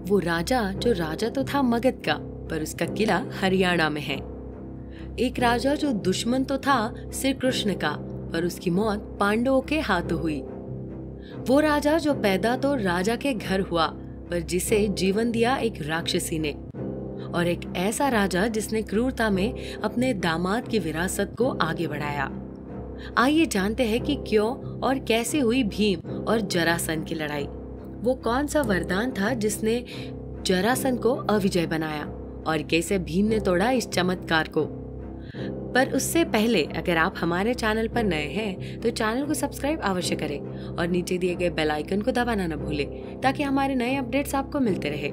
वो राजा जो राजा तो था मगध का, पर उसका किला हरियाणा में है। एक राजा जो दुश्मन तो था श्री कृष्ण का, पर उसकी मौत पांडवों के हाथों हुई। वो राजा जो पैदा तो राजा के घर हुआ, पर जिसे जीवन दिया एक राक्षसी ने। और एक ऐसा राजा जिसने क्रूरता में अपने दामाद की विरासत को आगे बढ़ाया। आइए जानते हैं कि क्यों और कैसे हुई भीम और जरासंध की लड़ाई। वो कौन सा वरदान था जिसने जरासंध को अविजय बनाया, और कैसे भीम ने तोड़ा इस चमत्कार को। पर उससे पहले अगर आप हमारे चैनल पर नए हैं तो चैनल को सब्सक्राइब अवश्य करें और नीचे दिए गए बेल आइकन को दबाना न भूलें, ताकि हमारे नए अपडेट्स आपको मिलते रहे।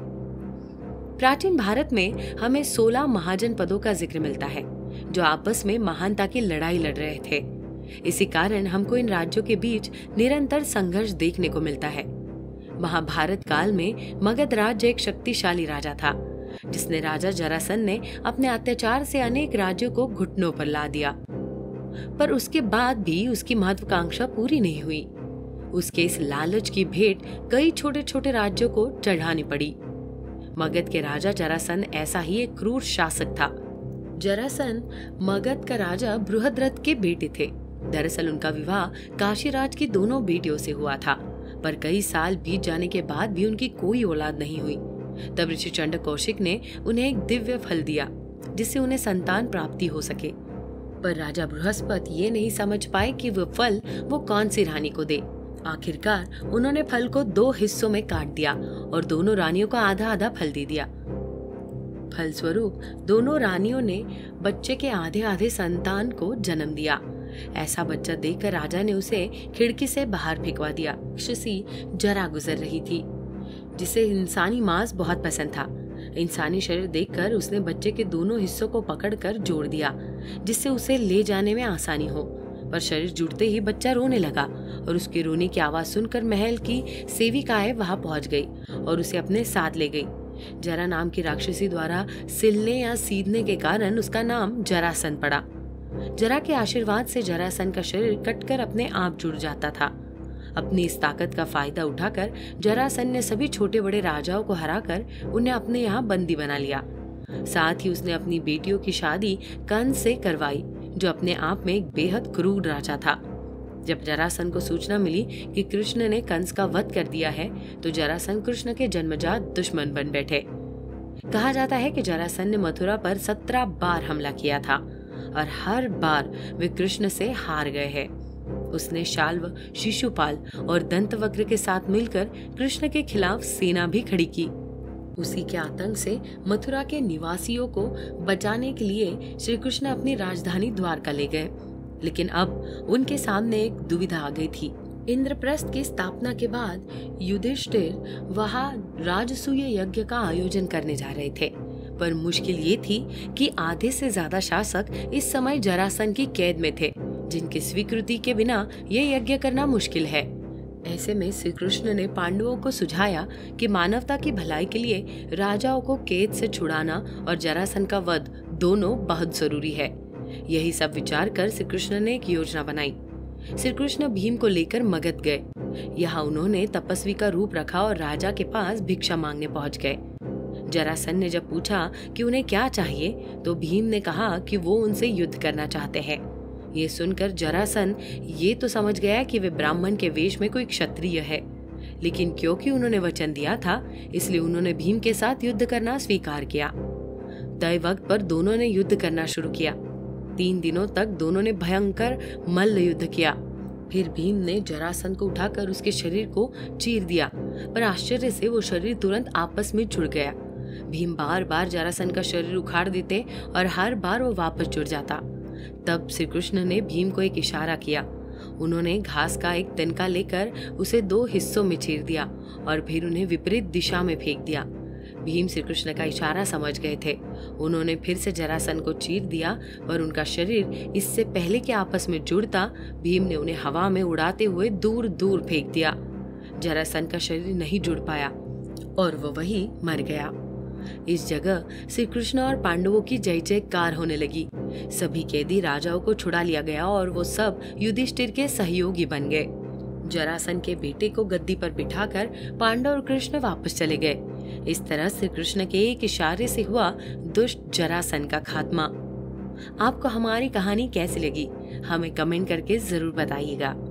प्राचीन भारत में हमें 16 महाजनपदों का जिक्र मिलता है, जो आपस में महानता की लड़ाई लड़ रहे थे। इसी कारण हमको इन राज्यों के बीच निरंतर संघर्ष देखने को मिलता है। महाभारत काल में मगध राज्य एक शक्तिशाली राजा था, जिसने राजा जरासंध ने अपने अत्याचार से अनेक राज्यों को घुटनों पर ला दिया। पर उसके बाद भी उसकी महत्वाकांक्षा पूरी नहीं हुई। उसके इस लालच की भेंट कई छोटे छोटे राज्यों को चढ़ानी पड़ी। मगध के राजा जरासंध ऐसा ही एक क्रूर शासक था। जरासंध मगध का राजा बृहद्रथ के बेटे थे। दरअसल उनका विवाह काशीराज की दोनों बेटियों से हुआ था, पर कई साल बीत जाने के बाद भी उनकी कोई औलाद नहीं हुई। तब ऋषि चंड कौशिक ने उन्हें एक दिव्य फल दिया, जिससे उन्हें संतान प्राप्ति हो सके। पर राजा बृहस्पति ये नहीं समझ पाए कि वो फल वो कौन सी रानी को दे। आखिरकार उन्होंने फल को 2 हिस्सों में काट दिया और दोनों रानियों को आधा आधा फल दे दिया। फलस्वरूप दोनों रानियों ने बच्चे के आधे आधे संतान को जन्म दिया। ऐसा बच्चा देखकर राजा ने उसे खिड़की से बाहर फेंकवा दिया। राक्षसी जरा गुजर रही थी, जिसे इंसानी मांस बहुत पसंद था। इंसानी शरीर देखकर उसने बच्चे के दोनों हिस्सों को पकड़कर जोड़ दिया, जिससे उसे ले जाने में आसानी हो। पर शरीर जुड़ते ही बच्चा रोने लगा और उसके रोने की आवाज सुनकर महल की सेविकाएं वहां पहुंच गई और उसे अपने साथ ले गई। जरा नाम की राक्षसी द्वारा सिलने या सीधने के कारण उसका नाम जरासंध पड़ा। जरा के आशीर्वाद से जरासंध का शरीर कटकर अपने आप जुड़ जाता था। अपनी इस ताकत का फायदा उठाकर जरासंध ने सभी छोटे बड़े राजाओं को हराकर उन्हें अपने यहाँ बंदी बना लिया। साथ ही उसने अपनी बेटियों की शादी कंस से करवाई, जो अपने आप में एक बेहद क्रूर राजा था। जब जरासंध को सूचना मिली कि कृष्ण ने कंस का वध कर दिया है, तो जरासंध कृष्ण के जन्मजात दुश्मन बन बैठे। कहा जाता है कि जरासंध ने मथुरा पर 17 बार हमला किया था और हर बार वे कृष्ण से हार गए हैं। उसने शाल्व, शिशुपाल और दंतवक्र के साथ मिलकर कृष्ण के खिलाफ सेना भी खड़ी की। उसी के आतंक से मथुरा के निवासियों को बचाने के लिए श्री कृष्ण अपनी राजधानी द्वारका ले गए। लेकिन अब उनके सामने एक दुविधा आ गई थी। इंद्रप्रस्थ की स्थापना के बाद युधिष्ठिर वहां राजसूय यज्ञ का आयोजन करने जा रहे थे, पर मुश्किल ये थी कि आधे से ज्यादा शासक इस समय जरासंध की कैद में थे, जिनकी स्वीकृति के बिना ये यज्ञ करना मुश्किल है। ऐसे में श्री कृष्ण ने पांडवों को सुझाया कि मानवता की भलाई के लिए राजाओं को कैद से छुड़ाना और जरासंध का वध दोनों बहुत जरूरी है। यही सब विचार कर श्री कृष्ण ने एक योजना बनाई। श्री कृष्ण भीम को लेकर मगध गए। यहाँ उन्होंने तपस्वी का रूप रखा और राजा के पास भिक्षा मांगने पहुंच गए। जरासंध ने जब पूछा कि उन्हें क्या चाहिए, तो भीम ने कहा कि वो उनसे युद्ध करना चाहते हैं। ये सुनकर जरासंध ये तो समझ गया कि वे ब्राह्मण के वेश में कोई क्षत्रिय है, लेकिन क्योंकि उन्होंने वचन दिया था, इसलिए उन्होंने भीम के साथ युद्ध करना स्वीकार किया। तय वक्त पर दोनों ने युद्ध करना शुरू किया। 3 दिनों तक दोनों ने भयंकर मल्ल युद्ध किया। फिर भीम ने जरासंध को उठाकर उसके शरीर को चीर दिया, पर आश्चर्य से वो शरीर तुरंत आपस में जुड़ गया। भीम बार बार जरासंध का शरीर उखाड़ देते और हर बार वो वापस जुड़ जाता। तब श्री कृष्ण ने भीम को एक इशारा किया। उन्होंने घास का एक तिनका लेकर उसे 2 हिस्सों में चीर दिया और फिर उन्हें विपरीत दिशा में फेंक दिया। भीम श्री कृष्ण का इशारा समझ गए थे। उन्होंने फिर से जरासंध को चीर दिया, पर उनका शरीर इससे पहले कि आपस में जुड़ता, भीम ने उन्हें हवा में उड़ाते हुए दूर दूर फेंक दिया। जरासंध का शरीर नहीं जुड़ पाया और वो वही मर गया। इस जगह श्री कृष्ण और पांडवों की जय जयकार होने लगी। सभी कैदी राजाओं को छुड़ा लिया गया और वो सब युधिष्ठिर के सहयोगी बन गए। जरासंध के बेटे को गद्दी पर बिठाकर पांडव और कृष्ण वापस चले गए। इस तरह श्री कृष्ण के एक इशारे से हुआ दुष्ट जरासंध का खात्मा। आपको हमारी कहानी कैसी लगी हमें कमेंट करके जरूर बताइएगा।